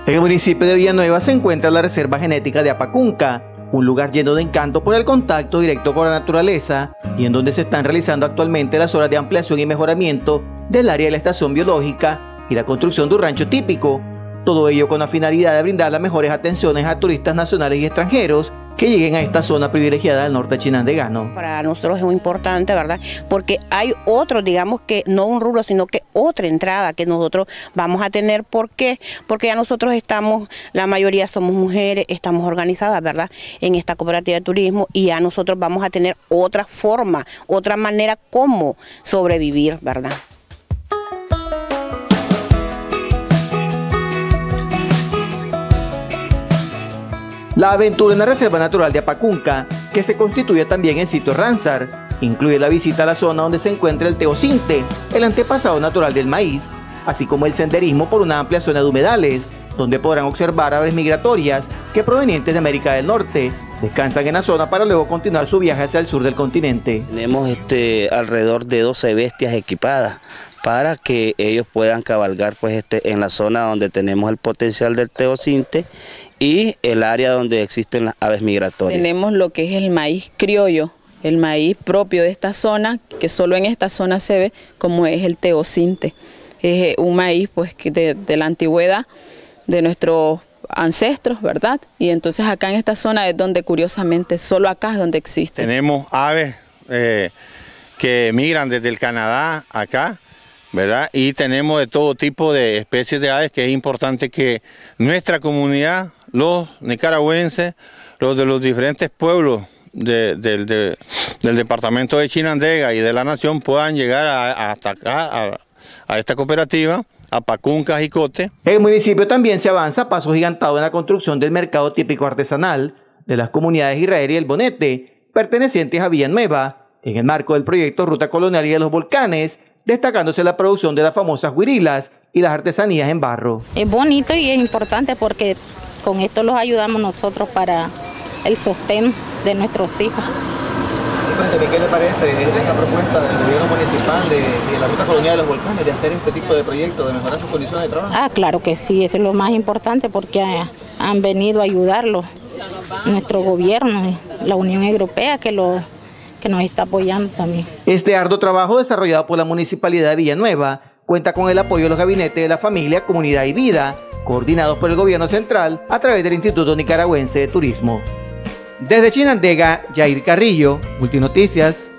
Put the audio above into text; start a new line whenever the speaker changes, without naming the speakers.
En el municipio de Villanueva se encuentra la Reserva Genética de Apacunca, un lugar lleno de encanto por el contacto directo con la naturaleza y en donde se están realizando actualmente las obras de ampliación y mejoramiento del área de la estación biológica y la construcción de un rancho típico. Todo ello con la finalidad de brindar las mejores atenciones a turistas nacionales y extranjeros que lleguen a esta zona privilegiada del norte chinandegano.
Para nosotros es muy importante, ¿verdad? Porque hay otro, digamos que no un rubro, sino que otra entrada que nosotros vamos a tener. ¿Por qué? Porque ya nosotros estamos, la mayoría somos mujeres, estamos organizadas, ¿verdad? En esta cooperativa de turismo y ya nosotros vamos a tener otra forma, otra manera como sobrevivir, ¿verdad?
La aventura en la Reserva Natural de Apacunca, que se constituye también en sitio Ramsar, incluye la visita a la zona donde se encuentra el teocinte, el antepasado natural del maíz, así como el senderismo por una amplia zona de humedales, donde podrán observar aves migratorias que provenientes de América del Norte descansan en la zona para luego continuar su viaje hacia el sur del continente.
Tenemos alrededor de 12 bestias equipadas para que ellos puedan cabalgar en la zona donde tenemos el potencial del teocinte y el área donde existen las aves migratorias. Tenemos lo que es el maíz criollo, el maíz propio de esta zona, que solo en esta zona se ve, como es el teocinte. Es un maíz de la antigüedad de nuestros ancestros, ¿verdad? Y entonces acá en esta zona es donde curiosamente, solo acá es donde existe.
Tenemos aves que migran desde el Canadá acá, ¿verdad? Y tenemos de todo tipo de especies de aves que es importante que nuestra comunidad, los nicaragüenses, los de los diferentes pueblos del departamento de Chinandega y de la nación puedan llegar hasta acá, a esta cooperativa, Apacunca, Jicote.
En el municipio también se avanza a paso gigantado en la construcción del mercado típico artesanal de las comunidades Israel y El Bonete, pertenecientes a Villanueva, en el marco del proyecto Ruta Colonial y de los Volcanes, destacándose la producción de las famosas huirilas y las artesanías en barro.
Es bonito y es importante porque con esto los ayudamos nosotros para el sostén de nuestros hijos.
¿Qué le parece esta propuesta del gobierno municipal de la Ruta Colonial de los Volcanes de hacer este tipo de proyectos, de mejorar sus condiciones de trabajo?
Claro que sí, eso es lo más importante porque han venido a ayudarlos nuestro gobierno, la Unión Europea que nos está apoyando también.
Este arduo trabajo desarrollado por la Municipalidad de Villanueva cuenta con el apoyo de los gabinetes de la Familia, Comunidad y Vida, coordinados por el Gobierno Central a través del Instituto Nicaragüense de Turismo. Desde Chinandega, Jair Carrillo, Multinoticias.